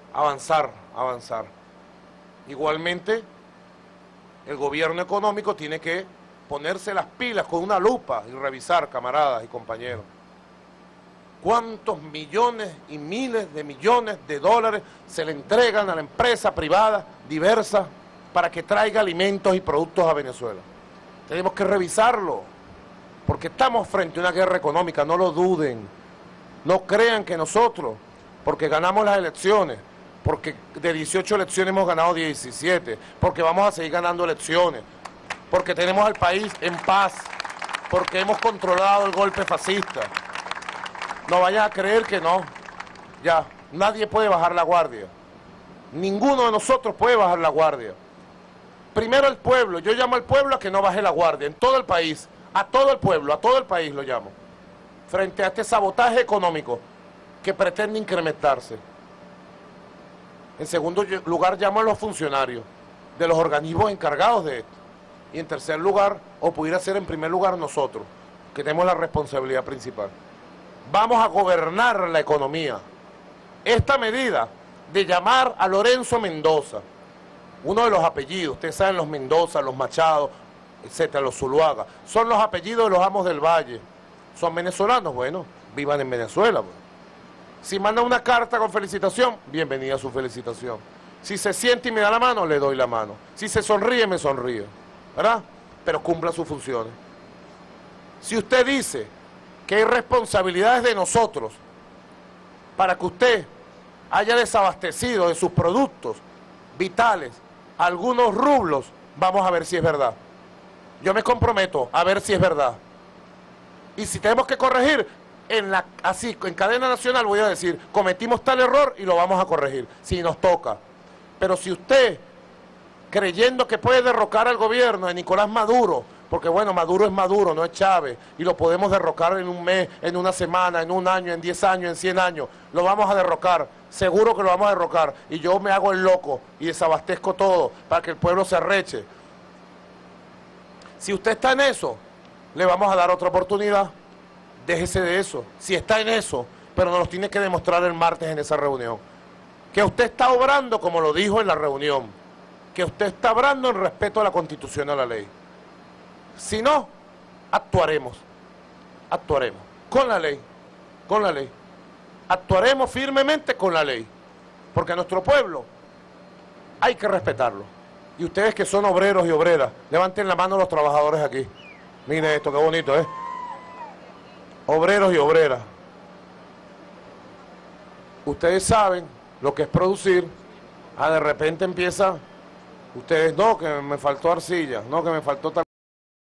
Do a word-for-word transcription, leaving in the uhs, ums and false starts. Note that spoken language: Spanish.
avanzar, avanzar. Igualmente, el gobierno económico tiene que ponerse las pilas con una lupa y revisar, camaradas y compañeros, cuántos millones y miles de millones de dólares se le entregan a la empresa privada diversa para que traiga alimentos y productos a Venezuela. Tenemos que revisarlo, porque estamos frente a una guerra económica, no lo duden. No crean que nosotros, porque ganamos las elecciones, porque de dieciocho elecciones hemos ganado diecisiete, porque vamos a seguir ganando elecciones, porque tenemos al país en paz, porque hemos controlado el golpe fascista. No vayan a creer que no. Ya, nadie puede bajar la guardia. Ninguno de nosotros puede bajar la guardia. Primero el pueblo, yo llamo al pueblo a que no baje la guardia, en todo el país, a todo el pueblo, a todo el país lo llamo, frente a este sabotaje económico que pretende incrementarse. En segundo lugar, llamo a los funcionarios de los organismos encargados de esto. Y en tercer lugar, o pudiera ser en primer lugar nosotros, que tenemos la responsabilidad principal. Vamos a gobernar la economía. Esta medida de llamar a Lorenzo Mendoza, uno de los apellidos, ustedes saben, los Mendoza, los Machado, etcétera, los Zuluaga, son los apellidos de los amos del Valle. ¿Son venezolanos? Bueno, vivan en Venezuela. Pues. Si manda una carta con felicitación, bienvenida a su felicitación. Si se siente y me da la mano, le doy la mano. Si se sonríe, me sonríe. ¿Verdad? Pero cumpla sus funciones. Si usted dice que hay responsabilidades de nosotros para que usted haya desabastecido de sus productos vitales algunos rublos, vamos a ver si es verdad. Yo me comprometo a ver si es verdad. Y si tenemos que corregir, en la, así, en cadena nacional voy a decir, cometimos tal error y lo vamos a corregir, si nos toca. Pero si usted, creyendo que puede derrocar al gobierno de Nicolás Maduro, porque bueno, Maduro es Maduro, no es Chávez, y lo podemos derrocar en un mes, en una semana, en un año, en diez años, en cien años, lo vamos a derrocar, seguro que lo vamos a derrocar, y yo me hago el loco y desabastezco todo para que el pueblo se arreche. Si usted está en eso, le vamos a dar otra oportunidad, déjese de eso, si está en eso, pero nos lo tiene que demostrar el martes en esa reunión, que usted está obrando como lo dijo en la reunión, que usted está obrando en respeto a la Constitución y a la ley. Si no, actuaremos, actuaremos, con la ley, con la ley. Actuaremos firmemente con la ley, porque a nuestro pueblo hay que respetarlo. Y ustedes que son obreros y obreras, levanten la mano los trabajadores aquí. Miren esto, qué bonito, ¿eh? Obreros y obreras. Ustedes saben lo que es producir. Ah, de repente empieza, ustedes, no, que me faltó arcilla, no, que me faltó tal.